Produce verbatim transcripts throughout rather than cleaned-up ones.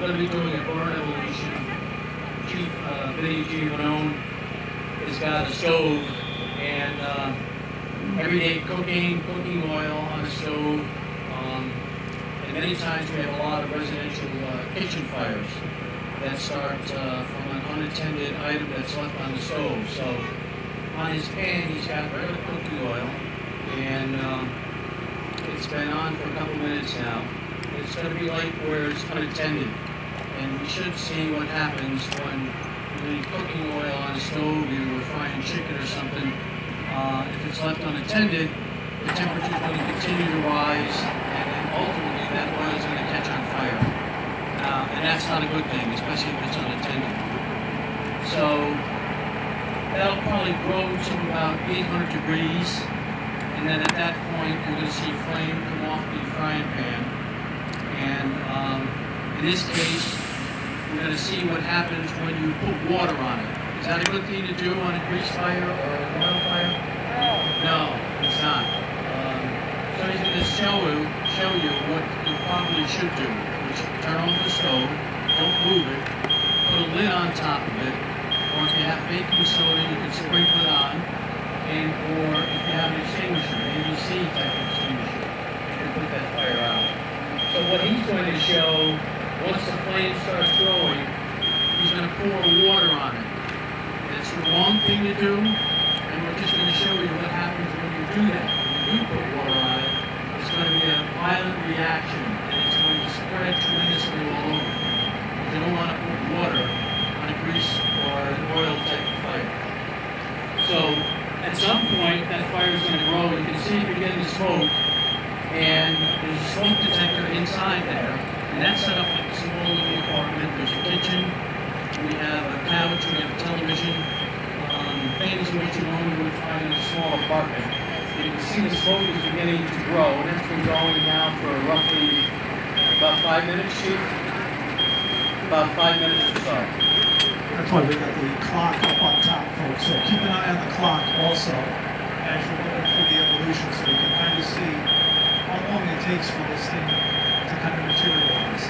going to be doing a burn evolution. Chief uh, Vinny Giovanone has got a stove and uh, everyday cooking, cooking oil on the stove. Um, and many times we have a lot of residential uh, kitchen fires that start uh, from an unattended item that's left on the stove. So on his pan, he's got regular cooking oil, and um, it's been on for a couple minutes now. It's going to be like where it's unattended, and we should see what happens when you leave cooking oil on the stove, you were frying chicken or something. Uh, if it's left unattended, the temperature is going to continue to rise, and then ultimately that oil is going to catch on fire. Uh, and that's not a good thing, especially if it's unattended. So that'll probably grow to about eight hundred degrees, and then at that point you're going to see flame come off the frying pan. And um, in this case, we're going to see what happens when you put water on it. Is that a good thing to do on a grease fire or an oil fire? No, it's not. Um, so he's going to show you, show you what you probably should do. You should turn on the stove, don't move it, put a lid on top of it, or if you have baking soda, you can sprinkle it on, and or if you have an extinguisher, an A B C type of extinguisher, you can put that fire out. So what he's going to show, once the flame starts growing, he's going to pour water on it. It's the wrong thing to do, and we're just going to show you what happens when you do that. When you do put water on it, it's going to be a violent reaction, and it's going to spread tremendously all over. You don't want to put water on a grease or an oil type of fire. So at some point, that fire is going to grow. You can see if you're getting the smoke, and there's a smoke detector inside there, and that's set up like a small little apartment. There's a kitchen, we have a couch, we have a television, um, things which you normally would find in a small apartment. You can see the smoke is beginning to grow, and that's been going now for roughly about five minutes, Chief? About five minutes or so. That's why we got the clock up on top, folks. So keep an eye on the clock also as you're looking through the evolution, so you can kind of see how long it takes for this thing to kind of materialize.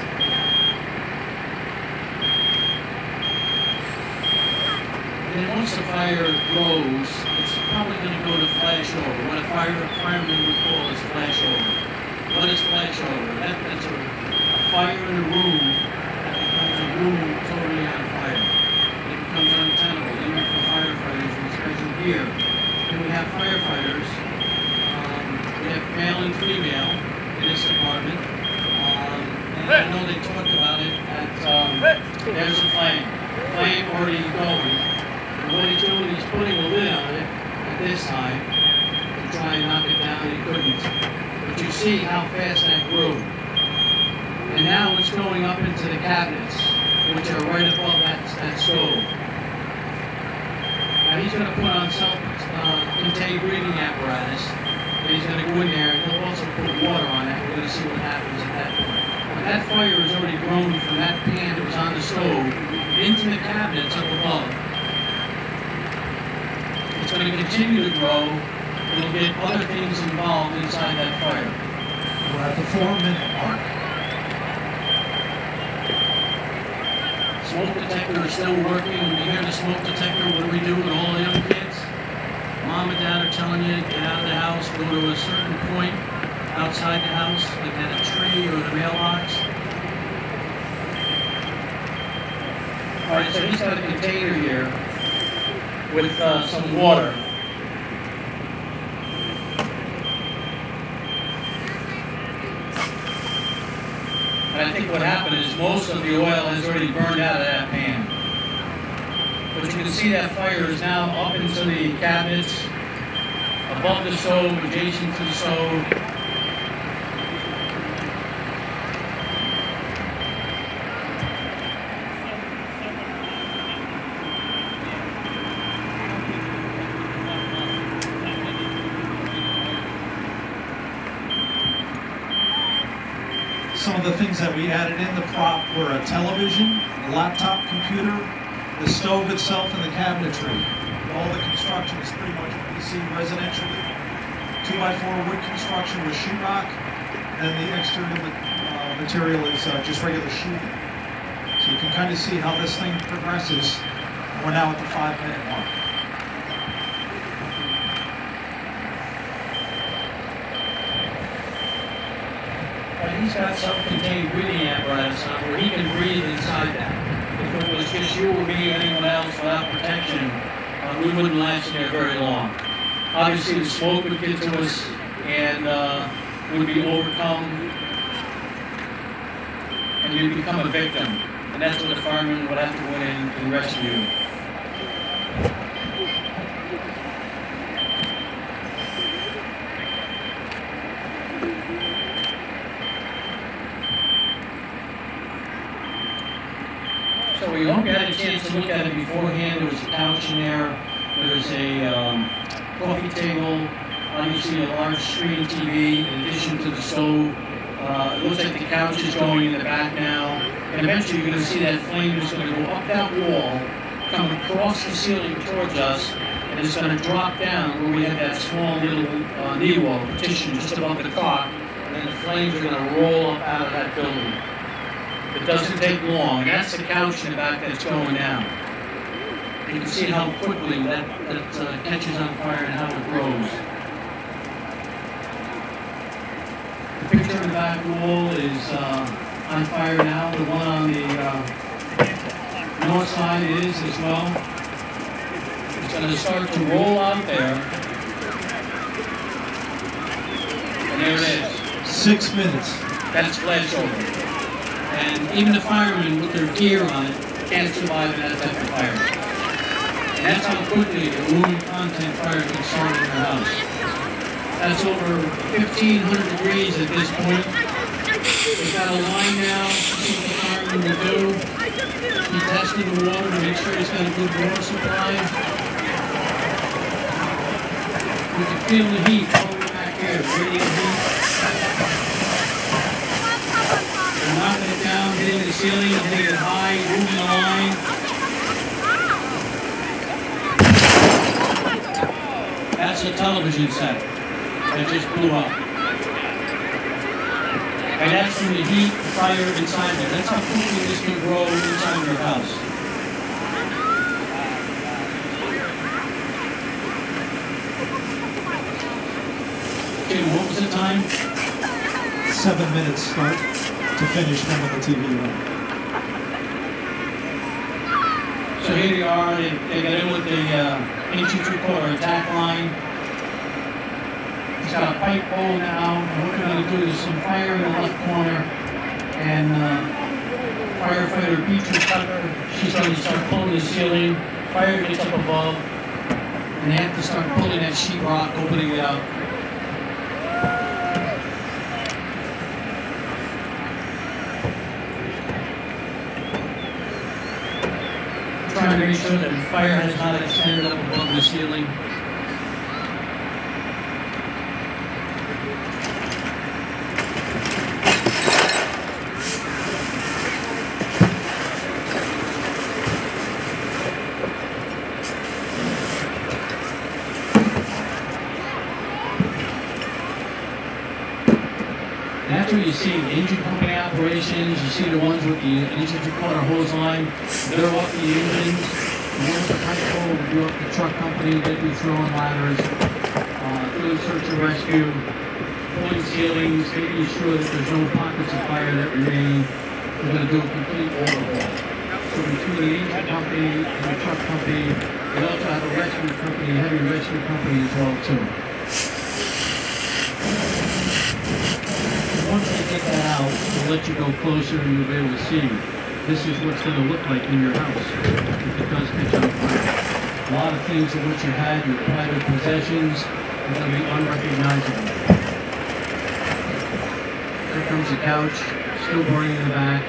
And then once the fire grows, it's probably going to go to flash over. What a fire fireman would call is flash over. What is flash over? That, that's a, a fire in a room that becomes a room totally on fire. It becomes untenable, even for firefighters, especially here. And we have firefighters. We have male and female in this department, um, and I know they talked about it at, um, there's a flame, flame already going, and what he's doing, he's putting a lid on it at this time to try and knock it down, and he couldn't. But you see how fast that grew. And now it's going up into the cabinets, which are right above that, that stove. Now he's going to put on self-contained breathing apparatus. And he's going to go in there, and he'll also put water on it. We're going to see what happens at that point. But that fire has already grown from that pan that was on the stove into the cabinets up above. It's going to continue to grow. It'll get other things involved inside that fire. We're at the four-minute mark. Smoke detector is still working. When you hear the smoke detector, what do we do with all the young kids? Mom and Dad are telling you to get out of the house, go to a certain point outside the house, like at a tree or the mailbox. All right, so he's got a container here with uh, some water. And I think what happened is most of the oil has already burned out of that pan. But you can see that fire is now up into the cabinets, above the stove, adjacent to the stove. Some of the things that we added in the prop were a television, a laptop computer, the stove itself, and the cabinetry. All the construction is pretty much what you see residentially. Two by four wood construction with sheetrock, and the exterior uh, material is uh, just regular sheeting. So you can kind of see how this thing progresses. We're now at the five minute mark. And he's got self-contained breathing apparatus on where he can breathe inside that. If it was just you or me or anyone else without protection, uh, we wouldn't last in there very long. Obviously, the smoke would get to us and uh, would be overcome, and you'd become a victim. And that's when the firemen would have to go in and rescue you. So we hope you had a chance to look at it beforehand. There was a couch in there. There's a um, coffee table. Obviously a large screen T V in addition to the stove. Uh, it looks like the couch is going in the back now. And eventually you're going to see that flame is going to go up that wall, come across the ceiling towards us, and it's going to drop down where we have that small little uh, knee wall partition just above the cot. And then the flames are going to roll up out of that building. It doesn't take long. And that's the couch in the back that's going down. You can see how quickly that, that uh, catches on fire and how it grows. The picture in the back wall is uh, on fire now. The one on the uh, north side is as well. It's going to start to roll out there. And there it is. Six minutes. That's flashover. And even the firemen with their gear on it can't survive in that type of fire. And that's how quickly a room content fire can start in your house. That's over fifteen hundred degrees at this point. We've got a line now to see what the firemen will do. Keep testing the water to make sure it's got a good water supply. We can feel the heat all the way back here, radiant heat. We're knocking it down, hitting the ceiling, hitting it high, moving the line. That's a television set that just blew up. And that's from the heat, the fire inside there. That's how quickly this can grow inside your house. Jim, what was the time? Seven minutes start to finish from when the T V went. So here they are. They, they got in with the uh, inch and three quarter attack line. He's got a pipe bowl now, and what we're going to do is some fire in the left corner, and uh, firefighter Beatrice Tucker, she's going to start pulling the ceiling, fire gets up above, and they have to start pulling that sheetrock, opening it up. Trying to make sure that the fire has not extended up above the ceiling. That's where you see the engine company operations. You see the ones with the engine three-quarter hose line. They're up the engines. The ones with the pipe pole will do up the truck company. They'll be throwing ladders, uh, doing search and rescue, pulling ceilings, making sure that there's no pockets of fire that remain. We're going to do a complete overhaul. So between the engine company and the truck company, we also have a rescue company, a heavy rescue company as well too. Once I get that out, we'll let you go closer and you'll be able to see. This is what's going to look like in your house if it does catch on fire. A lot of things of what you had, your private possessions, are going to be unrecognizable. Here comes the couch, still burning in the back.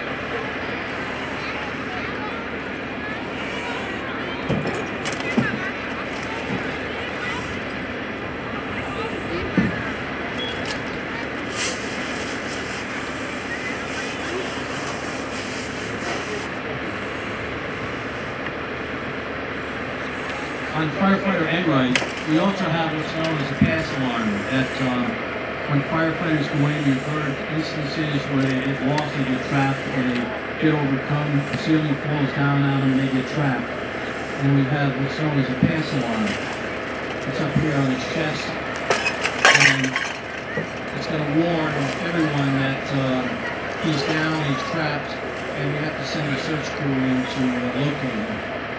On firefighter Enright, we also have what's known as a pass alarm that uh, when firefighters go in, you've heard instances where they get lost or get trapped or they get overcome, the ceiling falls down on them, and they get trapped. And we have what's known as a pass alarm. It's up here on his chest, and it's going to warn everyone that uh, he's down, he's trapped, and we have to send a search crew in to uh, locate him.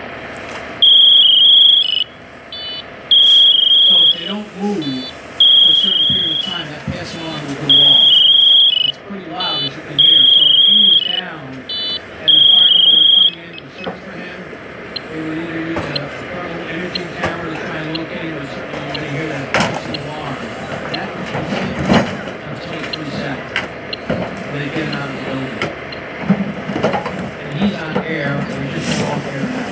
So if they don't move for a certain period of time, that pass alarm will go off. It's pretty loud, as you can hear. So if he was down and the firemen were coming in to search for him, they would either use a thermal imaging camera to try and locate him, or certainly you're going to hear that passing alarm. That will continue until it's reset, when they get him out of the building. And he's on air, so he's just off air now.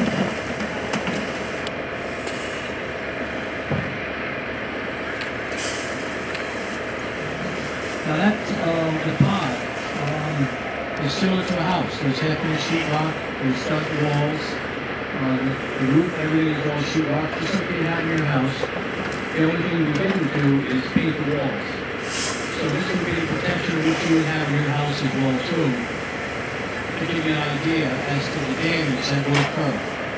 Now that, uh, the pod, um, is similar to a house. There's half-inch sheetrock, there's stud walls, uh, the, the roof, everything is all sheetrock, just like you have in your house. The only thing we didn't do is paint the walls. So this would be the protection which you would have in your house as well too, to give you an idea as to the damage that will occur.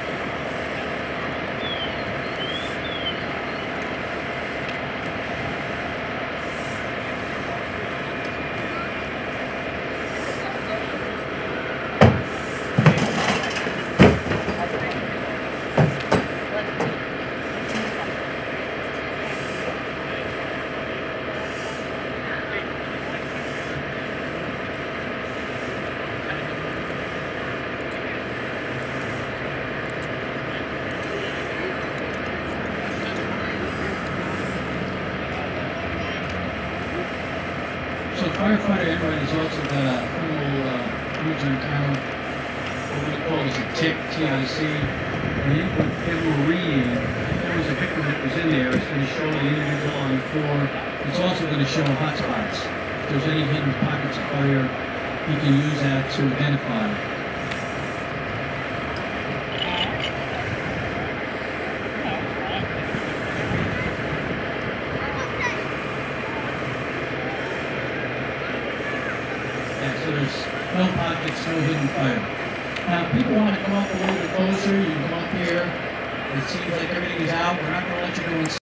So firefighter Enright has also got a criminal uh, imaging camera, what we call is a T I C, T I C. And it, it will read, if there was a victim that was in there, it's going to show the individual on the floor. It's also going to show hotspots. If there's any hidden pockets of fire, you can use that to identify. So there's no pockets, no hidden fire. Now, if people want to come up a little bit closer, you can come up here. It seems like everything is out. We're not going to let you go inside.